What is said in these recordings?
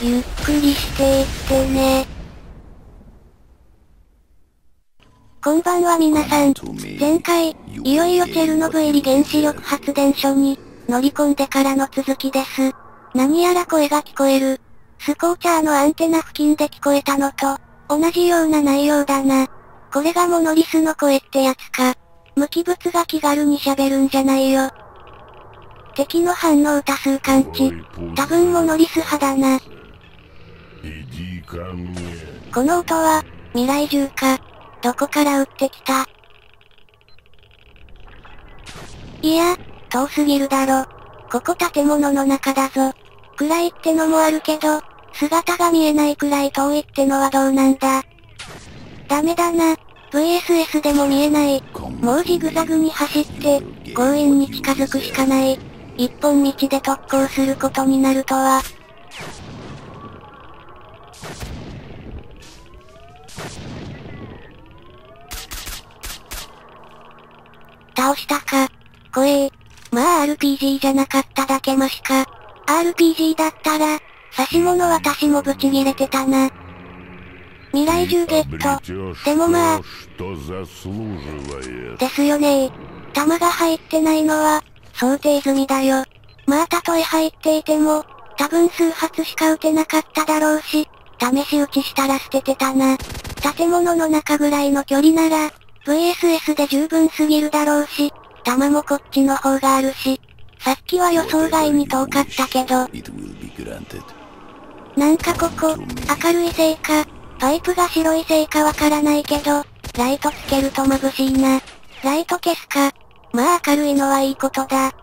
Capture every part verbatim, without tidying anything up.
ゆっくりしていってね。こんばんは皆さん。前回、いよいよチェルノブイリ原子力発電所に乗り込んでからの続きです。何やら声が聞こえる。スコーチャーのアンテナ付近で聞こえたのと、同じような内容だな。これがモノリスの声ってやつか。無機物が気軽に喋るんじゃないよ。敵の反応多数感知。多分モノリス派だな。この音は、未来銃か。どこから撃ってきた？いや、遠すぎるだろ。ここ建物の中だぞ。暗いってのもあるけど、姿が見えないくらい遠いってのはどうなんだ。ダメだな。ブイエスエス でも見えない。もうジグザグに走って、強引に近づくしかない。一本道で特攻することになるとは。倒したか。怖え。まあ アールピージー じゃなかっただけマシか。アールピージー だったら、刺し物私もブチギレてたな。未来銃ゲット。でもまあ。ですよねー。弾が入ってないのは、想定済みだよ。まあたとえ入っていても、多分数発しか撃てなかっただろうし、試し撃ちしたら捨ててたな。建物の中ぐらいの距離なら、ブイエスエス で十分すぎるだろうし、弾もこっちの方があるし、さっきは予想外に遠かったけど。なんかここ、明るいせいか、パイプが白いせいかわからないけど、ライトつけると眩しいな。ライト消すか。まあ明るいのはいいことだ。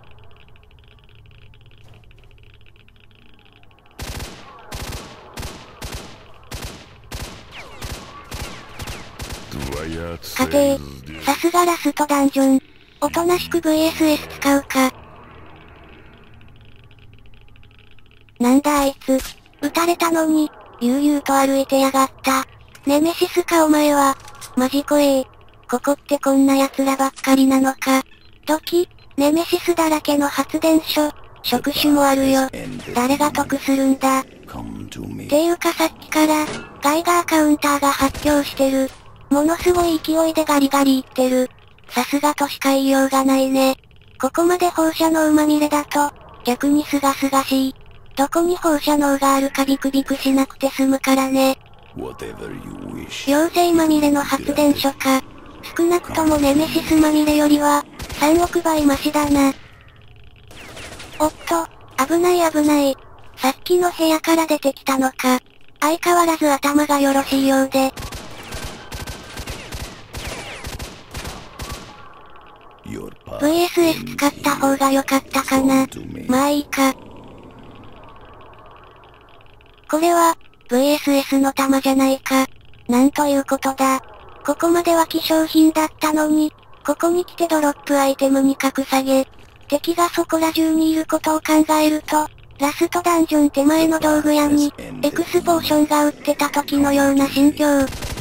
家庭、さすがラストダンジョン。おとなしく ブイエスエス 使うか。なんだあいつ、撃たれたのに、悠々と歩いてやがった。ネメシスかお前は。マジ怖え。ここってこんな奴らばっかりなのか。ドキ、ネメシスだらけの発電所。触手もあるよ。誰が得するんだ。っていうかさっきから、ガイガーカウンターが発狂してる。ものすごい勢いでガリガリ言ってる。さすがとしか言いようがないね。ここまで放射能まみれだと、逆にすがすがしい。どこに放射能があるかビクビクしなくて済むからね。妖精まみれの発電所か。少なくともネメシスまみれよりは、さんおくばいマシだな。おっと、危ない危ない。さっきの部屋から出てきたのか。相変わらず頭がよろしいようで。ブイエスエス 使った方が良かったかな。まあいいか。これは、ブイエスエス の弾じゃないか。なんということだ。ここまでは希少品だったのに、ここに来てドロップアイテムに格下げ。敵がそこら中にいることを考えると、ラストダンジョン手前の道具屋に、エクスポーションが売ってた時のような心境。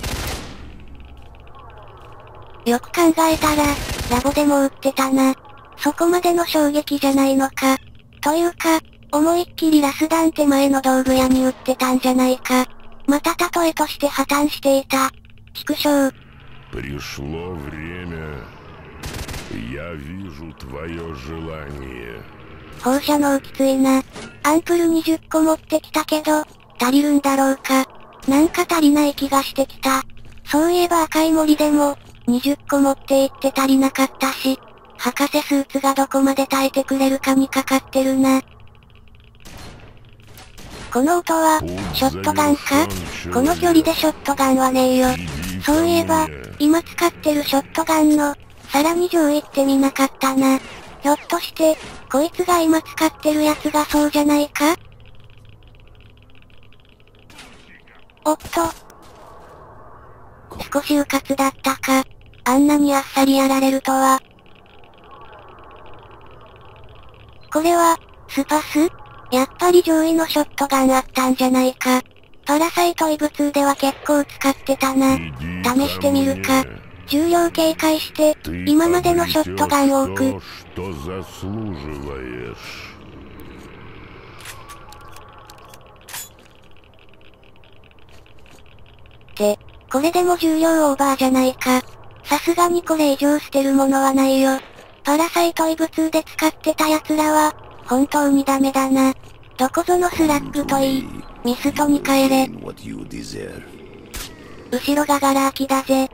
よく考えたら、ラボでも売ってたな。そこまでの衝撃じゃないのか。というか、思いっきりラスダン手前の道具屋に売ってたんじゃないか。また例えとして破綻していた。畜生。放射能きついな。アンプルにじゅっこ持ってきたけど、足りるんだろうか。なんか足りない気がしてきた。そういえば赤い森でも、にじゅっこ持って行って足りなかったし、博士スーツがどこまで耐えてくれるかにかかってるな。この音は、ショットガンか？この距離でショットガンはねえよ。そういえば、今使ってるショットガンの、さらに上位って見なかったな。ひょっとして、こいつが今使ってるやつがそうじゃないか？おっと。少し迂闊だったか。あんなにあっさりやられるとは。これは、スパス？やっぱり上位のショットガンあったんじゃないか。パラサイト異物では結構使ってたな。試してみるか。重量警戒して、今までのショットガンを置く。 これでも重量オーバーじゃないか。さすがにこれ以上捨てるものはないよ。パラサイト イブツー で使ってた奴らは、本当にダメだな。どこぞのスラッグといい、ミストに帰れ。後ろがガラ空きだぜ。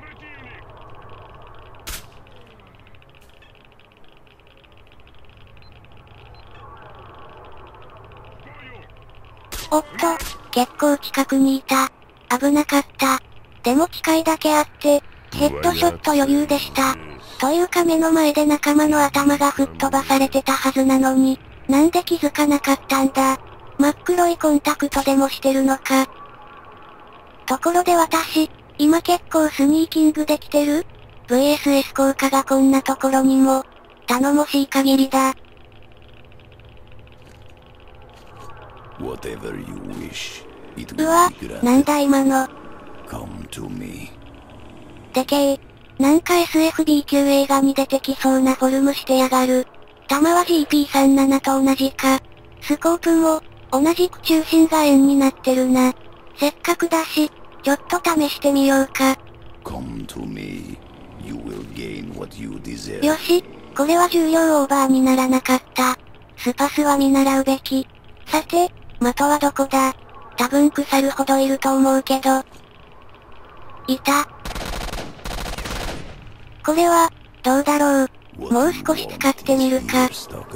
おっと、結構近くにいた。危なかった。でも近いだけあって、ヘッドショット余裕でした。というか目の前で仲間の頭が吹っ飛ばされてたはずなのに、なんで気づかなかったんだ。真っ黒いコンタクトでもしてるのか。ところで私、今結構スニーキングできてる？ ブイエスエス 効果がこんなところにも、頼もしい限りだ。うわ、なんだ今の。でけえ。なんか エスエフビー 級映画に出てきそうなフォルムしてやがる。弾は ジーピーさんじゅうなな と同じか。スコープも、同じく中心が円になってるな。せっかくだし、ちょっと試してみようか。よし、これは重量オーバーにならなかった。スパスは見習うべき。さて、的はどこだ？多分腐るほどいると思うけど。いた。これは、どうだろう。もう少し使ってみるか。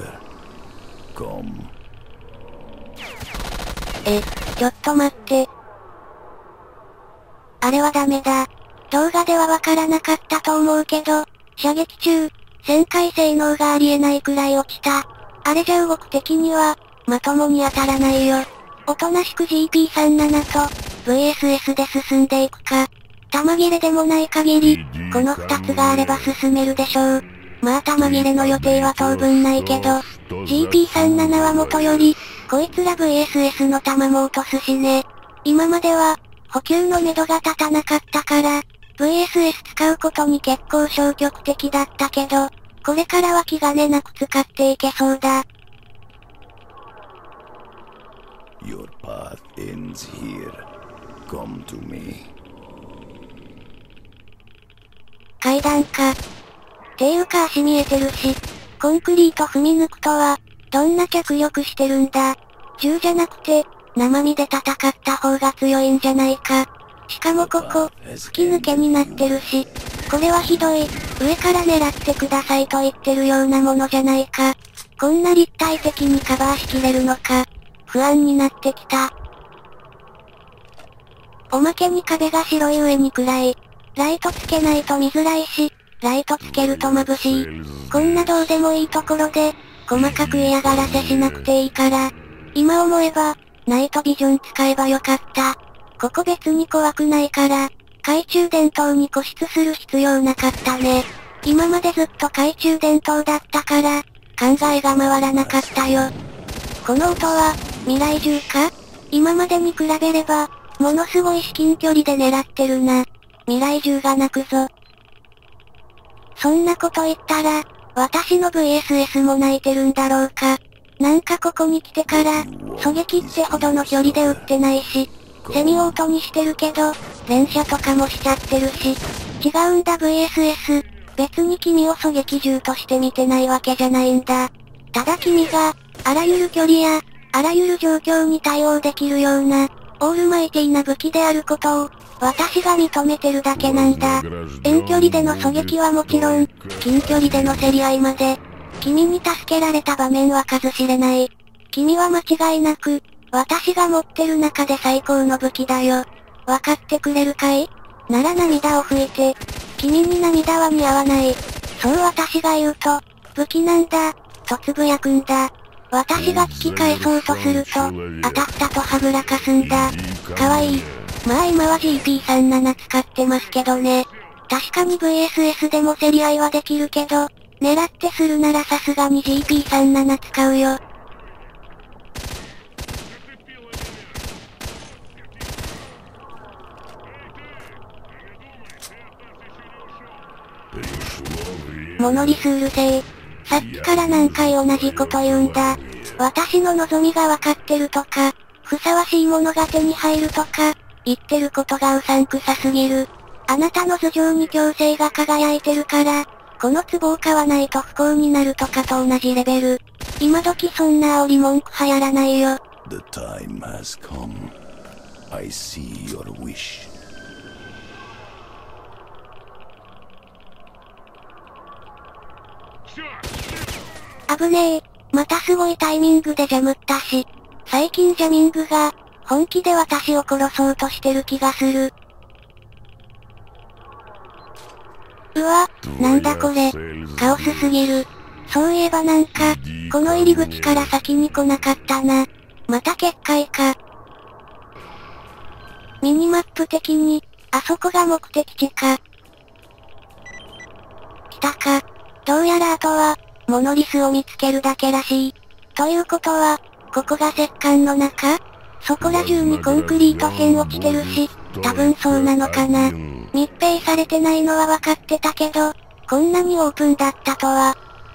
え、ちょっと待って。あれはダメだ。動画ではわからなかったと思うけど、射撃中、旋回性能がありえないくらい落ちた。あれじゃ動く敵には、まともに当たらないよ。おとなしく ジーピーさんじゅうなな と、ブイエスエス で進んでいくか。弾切れでもない限り、この二つがあれば進めるでしょう。まあ弾切れの予定は当分ないけど、ジーピーさんじゅうなな は元より、こいつら ブイエスエス の弾も落とすしね。今までは、補給の目処が立たなかったから、ブイエスエス 使うことに結構消極的だったけど、これからは気兼ねなく使っていけそうだ。Your path ends here. Come to me. 階段か。ていうか足見えてるし、コンクリート踏み抜くとは、どんな脚力してるんだ。銃じゃなくて、生身で戦った方が強いんじゃないか。しかもここ、吹き抜けになってるし、これはひどい。上から狙ってくださいと言ってるようなものじゃないか。こんな立体的にカバーしきれるのか。不安になってきた。おまけに壁が白い上に暗い。ライトつけないと見づらいし、ライトつけると眩しい。こんなどうでもいいところで、細かく嫌がらせしなくていいから。今思えば、ナイトビジョン使えばよかった。ここ別に怖くないから、懐中電灯に固執する必要なかったね。今までずっと懐中電灯だったから、考えが回らなかったよ。この音は、未来銃か？今までに比べれば、ものすごい至近距離で狙ってるな。未来銃が鳴くぞ。そんなこと言ったら、私の ブイエスエス も泣いてるんだろうか。なんかここに来てから、狙撃ってほどの距離で撃ってないし、セミオートにしてるけど、連射とかもしちゃってるし、違うんだ ブイエスエス。別に君を狙撃銃として見てないわけじゃないんだ。ただ君が、あらゆる距離や、あらゆる状況に対応できるような、オールマイティな武器であることを、私が認めてるだけなんだ。遠距離での狙撃はもちろん、近距離での競り合いまで、君に助けられた場面は数知れない。君は間違いなく、私が持ってる中で最高の武器だよ。わかってくれるかい？なら涙を拭いて、君に涙は似合わない。そう私が言うと、武器なんだ、とつぶやくんだ。私が聞き返そうとすると、当たったとはぐらかすんだ。かわいい。まあ今は ジーピーさんじゅうなな 使ってますけどね。確かに ブイエスエス でも競り合いはできるけど、狙ってするならさすがに ジーピーさんじゅうなな 使うよ。モノリスール星。さっきから何回同じこと言うんだ。私の望みがわかってるとか、ふさわしいものが手に入るとか、 言ってることがうさんくさすぎる。あなたの頭上に強制が輝いてるから、この壺を買わないと不幸になるとかと同じレベル。今時そんな煽り文句流行らないよ。 The time has come. I see your wish. 危ねえ。またすごいタイミングでジャムったし。最近ジャミングが、本気で私を殺そうとしてる気がする。うわ、なんだこれ。カオスすぎる。そういえばなんか、この入り口から先に来なかったな。また結界か。ミニマップ的に、あそこが目的地か。来たか。どうやらあとは、モノリスを見つけるだけらしい。ということは、ここが石棺の中？そこら中にコンクリート片落ちてるし、多分そうなのかな。密閉されてないのは分かってたけど、こんなにオープンだったとは。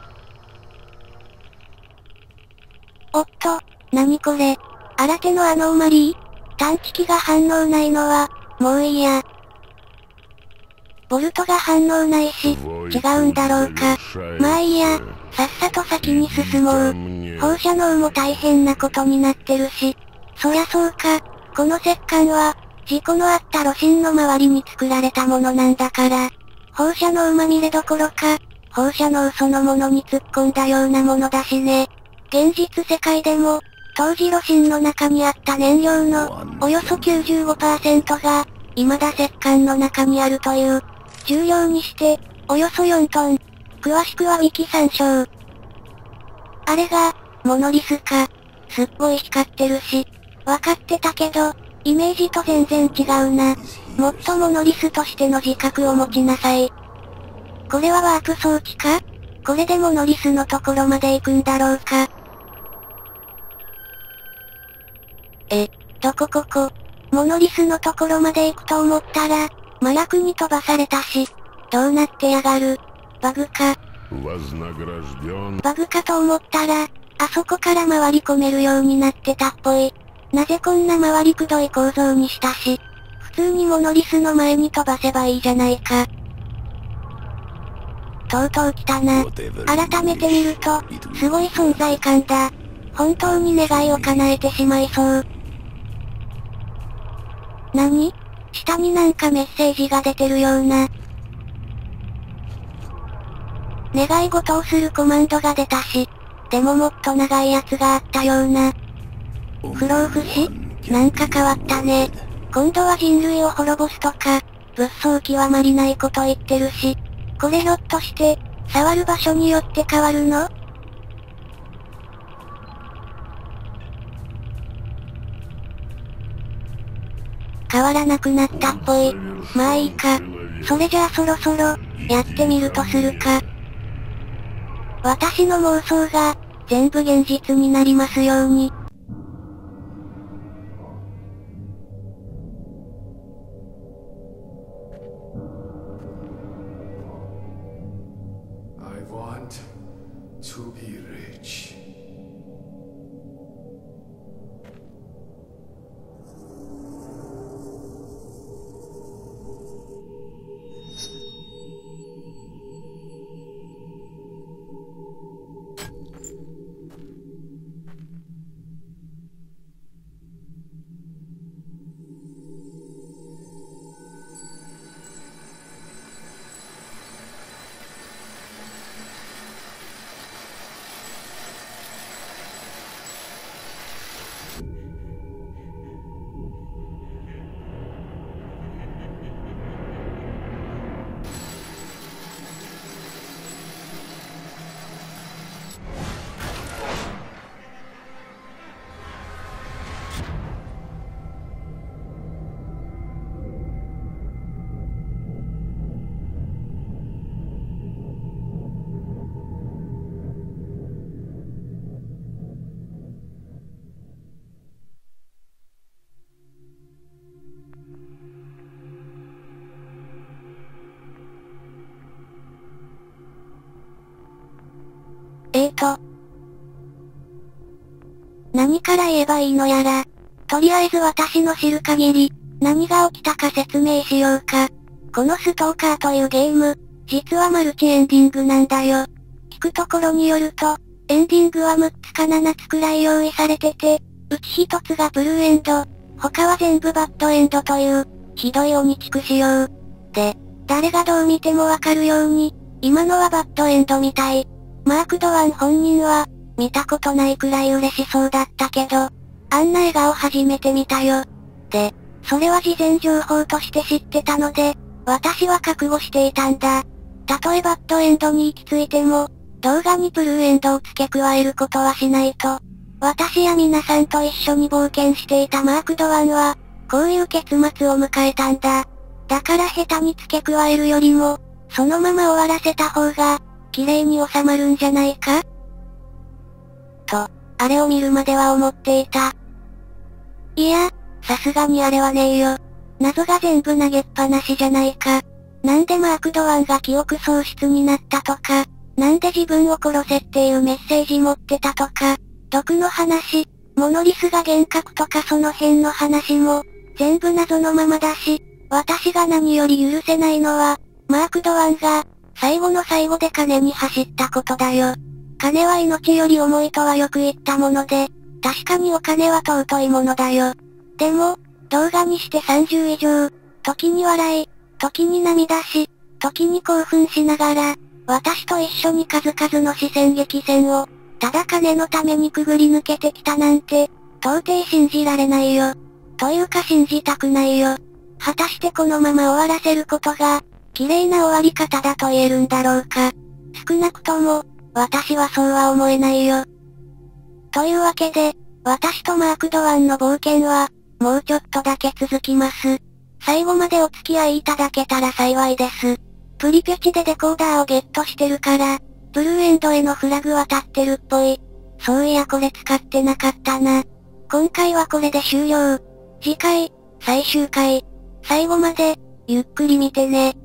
おっと、なにこれ。新手のアノーマリー？探知機が反応ないのは、もういいや。ボルトが反応ないし、違うんだろうか。まあいいや、さっさと先に進もう。放射能も大変なことになってるし。そりゃそうか、この石棺は、事故のあった路線の周りに作られたものなんだから。放射能まみれどころか、放射能そのものに突っ込んだようなものだしね。現実世界でも、当時路線の中にあった燃料の、およそ きゅうじゅうごパーセント が、未だ石棺の中にあるという。重量にして、およそよんトン。詳しくはウィキ参照。あれが、モノリスか。すっごい光ってるし。わかってたけど、イメージと全然違うな。もっとモノリスとしての自覚を持ちなさい。これはワープ装置か？これでモノリスのところまで行くんだろうか。え、どこここ。モノリスのところまで行くと思ったら、麻薬に飛ばされたし、どうなってやがる。バグか。バグかと思ったら、あそこから回り込めるようになってたっぽい。なぜこんな回りくどい構造にしたし、普通にモノリスの前に飛ばせばいいじゃないか。とうとう来たな。改めて見ると、すごい存在感だ。本当に願いを叶えてしまいそう。なに？下になんかメッセージが出てるような。願い事をするコマンドが出たし、でももっと長いやつがあったような。不老不死？なんか変わったね。今度は人類を滅ぼすとか、物騒極まりないこと言ってるし、これひょっとして、触る場所によって変わるの？変わらなくなったっぽい。まあいいか。それじゃあそろそろ、やってみるとするか。私の妄想が、全部現実になりますように。 I want to be rich. えーと。何から言えばいいのやら。とりあえず私の知る限り、 何が起きたか説明しようか。このストーカーというゲーム、実はマルチエンディングなんだよ。聞くところによると、エンディングはむっつかななつくらい用意されてて、うちひとつがブルーエンド、他は全部バッドエンドという、ひどい鬼畜仕様。で、誰がどう見てもわかるように、今のはバッドエンドみたい。マーク・ドワン本人は、見たことないくらい嬉しそうだったけど、あんな笑顔初めて見たよ。で、それは事前情報として知ってたので、私は覚悟していたんだ。たとえバッドエンドに行き着いても、動画にブルーエンドを付け加えることはしないと。私や皆さんと一緒に冒険していたマーク・ドワンは、こういう結末を迎えたんだ。だから下手に付け加えるよりも、そのまま終わらせた方が、綺麗に収まるんじゃないかと、あれを見るまでは思っていた。いや、さすがにあれはねえよ。謎が全部投げっぱなしじゃないか。なんでマーク・ドワンが記憶喪失になったとか、なんで自分を殺せっていうメッセージ持ってたとか、毒の話、モノリスが幻覚とかその辺の話も、全部謎のままだし、私が何より許せないのは、マーク・ドワンが、最後の最後で金に走ったことだよ。金は命より重いとはよく言ったもので、確かにお金は尊いものだよ。でも、動画にしてさんじゅう以上、時に笑い、時に涙し、時に興奮しながら、私と一緒に数々の視線激戦を、ただ金のためにくぐり抜けてきたなんて、到底信じられないよ。というか信じたくないよ。果たしてこのまま終わらせることが、綺麗な終わり方だと言えるんだろうか。少なくとも、私はそうは思えないよ。というわけで、私とマーク・ドワンの冒険は、もうちょっとだけ続きます。最後までお付き合いいただけたら幸いです。プリペチでデコーダーをゲットしてるから、ブルーエンドへのフラグは立ってるっぽい。そういやこれ使ってなかったな。今回はこれで終了。次回、最終回。最後まで、ゆっくり見てね。